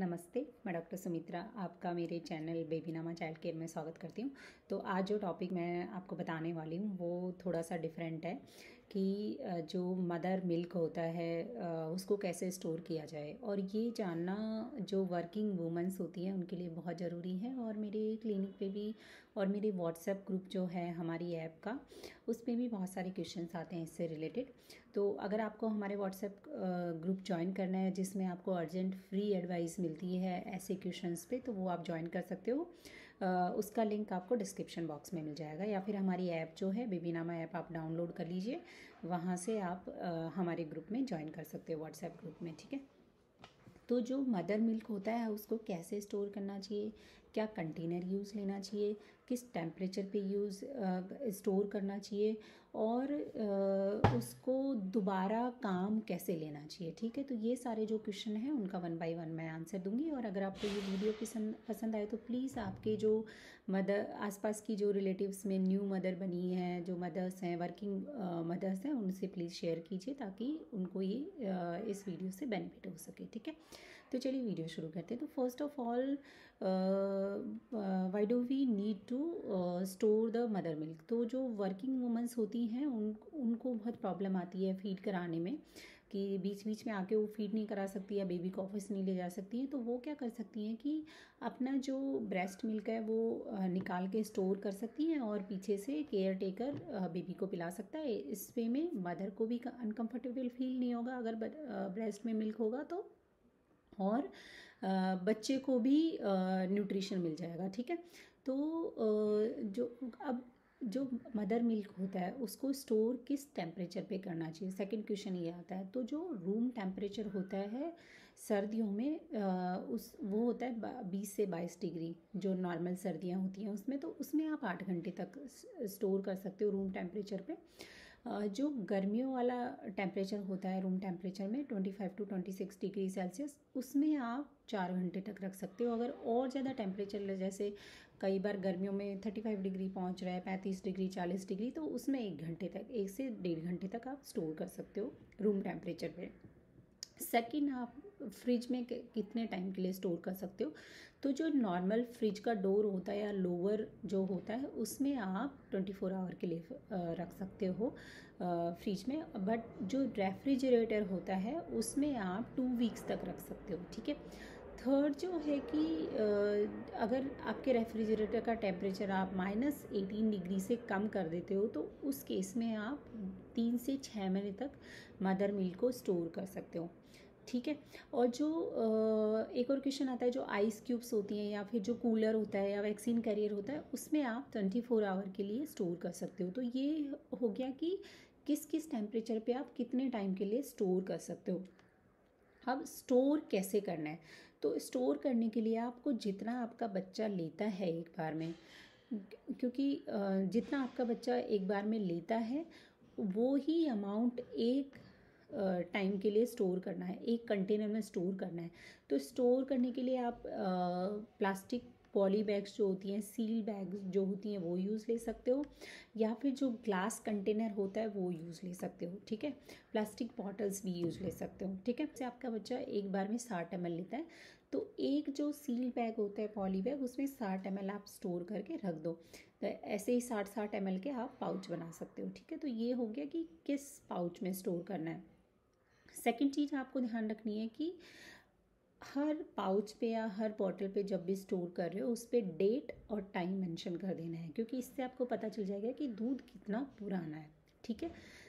नमस्ते, मैं डॉक्टर सुमित्रा आपका मेरे चैनल बेबीनामा चाइल्ड केयर में स्वागत करती हूँ। तो आज जो टॉपिक मैं आपको बताने वाली हूँ वो थोड़ा सा डिफरेंट है कि जो मदर मिल्क होता है उसको कैसे स्टोर किया जाए, और ये जानना जो वर्किंग वूमेंस होती हैं उनके लिए बहुत ज़रूरी है। और मेरे क्लिनिक पे भी और मेरे व्हाट्सएप ग्रुप जो है हमारी ऐप का, उस पर भी बहुत सारे क्वेश्चंस आते हैं इससे रिलेटेड। तो अगर आपको हमारे व्हाट्सएप ग्रुप ज्वाइन करना है जिसमें आपको अर्जेंट फ्री एडवाइस मिलती है ऐसे क्वेश्चंस पे, तो वो आप ज्वाइन कर सकते हो। उसका लिंक आपको डिस्क्रिप्शन बॉक्स में मिल जाएगा, या फिर हमारी ऐप जो है बेबीनामा ऐप आप डाउनलोड कर लीजिए, वहाँ से आप हमारे ग्रुप में ज्वाइन कर सकते हो व्हाट्सएप ग्रुप में। ठीक है। तो जो मदर मिल्क होता है उसको कैसे स्टोर करना चाहिए, क्या कंटेनर यूज़ लेना चाहिए, किस टेम्परेचर पे स्टोर करना चाहिए, और उसको दोबारा काम कैसे लेना चाहिए। ठीक है। तो ये सारे जो क्वेश्चन हैं उनका 1 बाय 1 मैं आंसर दूंगी। और अगर आपको ये वीडियो पसंद आए तो प्लीज़ आपके जो मदर आसपास की जो रिलेटिव्स में न्यू मदर बनी हैं, जो मदर्स हैं, वर्किंग मदर्स हैं, उनसे प्लीज़ शेयर कीजिए ताकि उनको ये इस वीडियो से बेनिफिट हो सके। ठीक है। तो चलिए वीडियो शुरू करते हैं। तो first of all, why do we need to store the mother milk. तो जो वर्किंग वूमेंस होती हैं उनको बहुत प्रॉब्लम आती है फीड कराने में, कि बीच बीच में आके वो फीड नहीं करा सकती या बेबी को ऑफिस नहीं ले जा सकती हैं। तो वो क्या कर सकती हैं कि अपना जो ब्रेस्ट मिल्क है वो निकाल के स्टोर कर सकती हैं, और पीछे से केयर टेकर बेबी को पिला सकता है। इस वे में मदर को भी अनकम्फर्टेबल फील नहीं होगा अगर ब्रेस्ट में मिल्क होगा तो, और बच्चे को भी न्यूट्रिशन मिल जाएगा। ठीक है। तो जो मदर मिल्क होता है उसको स्टोर किस टेम्परेचर पे करना चाहिए, सेकंड क्वेश्चन ये आता है। तो जो रूम टेम्परेचर होता है सर्दियों में वो होता है 20 से 22 डिग्री, जो नॉर्मल सर्दियाँ होती हैं उसमें। तो उसमें आप 8 घंटे तक स्टोर कर सकते हो रूम टेम्परेचर पे। जो गर्मियों वाला टेम्परेचर होता है रूम टेम्परेचर में 25 टू 26 डिग्री सेल्सियस, उसमें आप 4 घंटे तक रख सकते हो। अगर और ज़्यादा टेम्परेचर, जैसे कई बार गर्मियों में 35 डिग्री पहुंच रहा है, 35 डिग्री, 40 डिग्री, तो उसमें 1 घंटे तक, 1 से 1.5 घंटे तक आप स्टोर कर सकते हो रूम टेम्परेचर पे। सेकंड, आप फ्रिज में कितने टाइम के लिए स्टोर कर सकते हो। तो जो नॉर्मल फ्रिज का डोर होता है या लोअर जो होता है उसमें आप 24 आवर के लिए रख सकते हो फ्रिज में। बट जो रेफ्रिजरेटर होता है उसमें आप 2 वीक्स तक रख सकते हो। ठीक है। थर्ड जो है कि अगर आपके रेफ्रिजरेटर का टेम्परेचर आप -18 डिग्री से कम कर देते हो तो उस केस में आप 3 से 6 महीने तक मदर मिल्क को स्टोर कर सकते हो। ठीक है। और जो एक और क्वेश्चन आता है, जो आइस क्यूब्स होती हैं या फिर जो कूलर होता है या वैक्सीन कैरियर होता है उसमें आप 24 आवर के लिए स्टोर कर सकते हो। तो ये हो गया कि किस किस टेम्परेचर पे आप कितने टाइम के लिए स्टोर कर सकते हो। अब स्टोर कैसे करना है। तो स्टोर करने के लिए आपको जितना आपका बच्चा लेता है एक बार में, क्योंकि जितना आपका बच्चा एक बार में लेता है वो ही अमाउंट एक टाइम के लिए स्टोर करना है, एक कंटेनर में स्टोर करना है। तो स्टोर करने के लिए आप प्लास्टिक पॉली बैग्स जो होती हैं, सील बैग्स जो होती हैं वो यूज़ ले सकते हो, या फिर जो ग्लास कंटेनर होता है वो यूज़ ले सकते हो। ठीक है। प्लास्टिक बॉटल्स भी यूज़ ले सकते हो। ठीक है। जैसे आपका बच्चा एक बार में 60 ml लेता है तो एक जो सील बैग होता है, पॉली बैग, उसमें 60 ml आप स्टोर करके रख दो। तो ऐसे ही 60 ml के आप पाउच बना सकते हो। ठीक है। तो ये हो गया कि किस पाउच में स्टोर करना है। सेकंड चीज़ आपको ध्यान रखनी है कि हर पाउच पे या हर बॉटल पे जब भी स्टोर कर रहे हो उस पर डेट और टाइम मेंशन कर देना है, क्योंकि इससे आपको पता चल जाएगा कि दूध कितना पुराना है। ठीक है।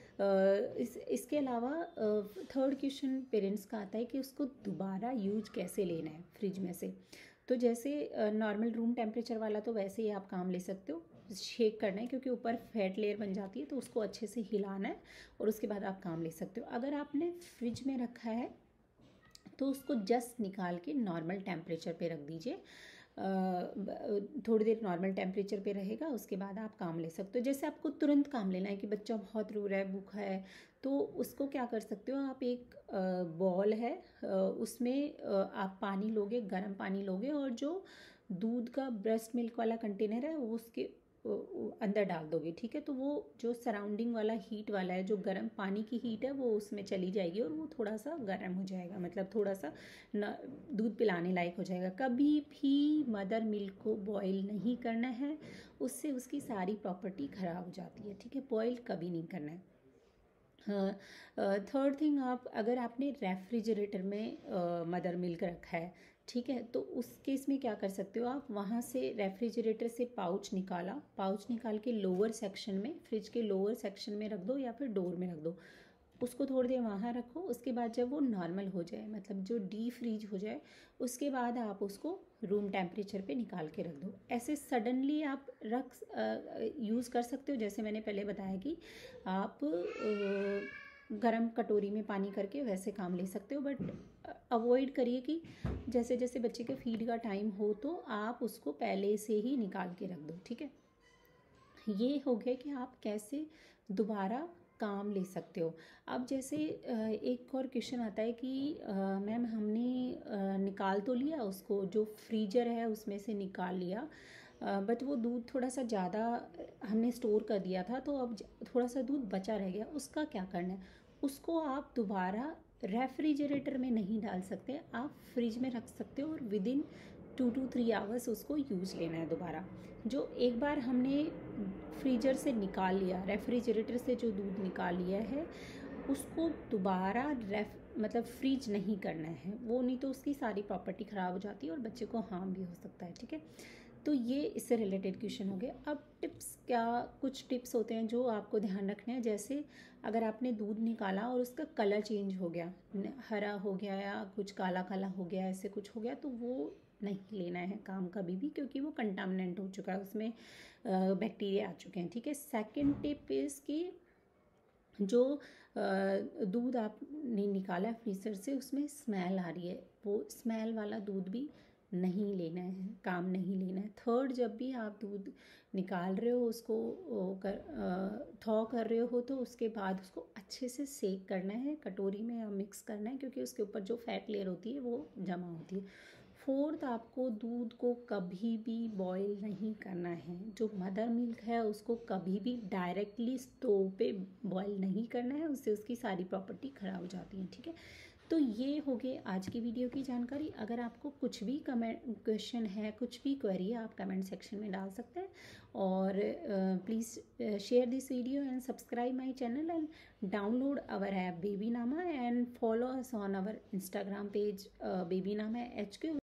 इसके अलावा थर्ड क्वेश्चन पेरेंट्स का आता है कि उसको दोबारा यूज कैसे लेना है फ्रिज में से। तो जैसे नॉर्मल रूम टेम्परेचर वाला तो वैसे ही आप काम ले सकते हो, शेक करना है क्योंकि ऊपर फैट लेयर बन जाती है, तो उसको अच्छे से हिलाना है और उसके बाद आप काम ले सकते हो। अगर आपने फ्रिज में रखा है तो उसको जस्ट निकाल के नॉर्मल टेम्परेचर पे रख दीजिए। थोड़ी देर नॉर्मल टेम्परेचर पे रहेगा, उसके बाद आप काम ले सकते हो। जैसे आपको तुरंत काम लेना है कि बच्चा बहुत रो रहा है, भूखा है, तो उसको क्या कर सकते हो आप, एक बॉल है उसमें आप पानी लोगे, गर्म पानी लोगे, और जो दूध का ब्रेस्ट मिल्क वाला कंटेनर है वो उसके अंदर डाल दोगे, ठीक है, तो वो जो सराउंडिंग वाला हीट वाला है, जो गर्म पानी की हीट है, वो उसमें चली जाएगी और वो थोड़ा सा गर्म हो जाएगा, मतलब थोड़ा सा न दूध पिलाने लायक हो जाएगा। कभी भी मदर मिल्क को बॉईल नहीं करना है, उससे उसकी सारी प्रॉपर्टी ख़राब हो जाती है, ठीक है, बॉईल कभी नहीं करना है। थर्ड थिंग, आप अगर आपने रेफ्रिजरेटर में मदर मिल्क रखा है, ठीक है, तो उस केस में क्या कर सकते हो आप, वहाँ से रेफ्रिजरेटर से पाउच निकाला, पाउच निकाल के लोअर सेक्शन में, फ्रिज के लोअर सेक्शन में रख दो या फिर डोर में रख दो, उसको थोड़ी देर वहाँ रखो। उसके बाद जब वो नॉर्मल हो जाए, मतलब जो डी फ्रीज हो जाए, उसके बाद आप उसको रूम टेम्परेचर पे निकाल के रख दो। ऐसे सडनली आप यूज़ कर सकते हो, जैसे मैंने पहले बताया कि आप गरम कटोरी में पानी करके वैसे काम ले सकते हो, बट अवॉइड करिए कि जैसे जैसे बच्चे के फीड का टाइम हो तो आप उसको पहले से ही निकाल के रख दो, ठीक है। ये हो गया कि आप कैसे दोबारा काम ले सकते हो। अब जैसे एक और क्वेश्चन आता है कि मैम हमने निकाल तो लिया उसको, जो फ्रीजर है उसमें से निकाल लिया, बट वो दूध थोड़ा सा ज़्यादा हमने स्टोर कर दिया था, तो अब थोड़ा सा दूध बचा रह गया, उसका क्या करना है। उसको आप दोबारा रेफ्रिजरेटर में नहीं डाल सकते, आप फ्रिज में रख सकते हो और विद इन 2 to 3 आवर्स उसको यूज़ लेना है दोबारा। जो एक बार हमने फ्रीजर से निकाल लिया, रेफ्रिजरेटर से जो दूध निकाल लिया है, उसको दोबारा मतलब फ्रीज नहीं करना है, वो नहीं तो उसकी सारी प्रॉपर्टी ख़राब हो जाती है और बच्चे को हार्म भी हो सकता है, ठीक है। तो ये इससे रिलेटेड क्वेश्चन हो गया। अब टिप्स, क्या कुछ टिप्स होते हैं जो आपको ध्यान रखने हैं, जैसे अगर आपने दूध निकाला और उसका कलर चेंज हो गया, हरा हो गया या कुछ काला काला हो गया, ऐसे कुछ हो गया, तो वो नहीं लेना है काम कभी भी, क्योंकि वो कंटामिनेंट हो चुका है, उसमें बैक्टीरिया आ चुके हैं, ठीक है। सेकंड टिप इज़ कि जो दूध आपने निकाला फ्रीज़र से, उसमें स्मेल आ रही है, वो स्मेल वाला दूध भी नहीं लेना है, काम नहीं लेना है। थर्ड, जब भी आप दूध निकाल रहे हो, उसको थॉ कर रहे हो, तो उसके बाद उसको अच्छे से सेक करना है, कटोरी में या मिक्स करना है, क्योंकि उसके ऊपर जो फैट लेयर होती है वो जमा होती है। फोर्थ, आपको दूध को कभी भी बॉईल नहीं करना है, जो मदर मिल्क है उसको कभी भी डायरेक्टली स्टोव पे बॉईल नहीं करना है, उससे उसकी सारी प्रॉपर्टी ख़राब हो जाती है, ठीक है। तो ये हो गए आज की वीडियो की जानकारी। अगर आपको कुछ भी कमेंट क्वेश्चन है, कुछ भी क्वेरी है, आप कमेंट सेक्शन में डाल सकते हैं, और please share this video and subscribe my channel and download our app Baby Nama and follow us on our Instagram page Baby Nama HQ।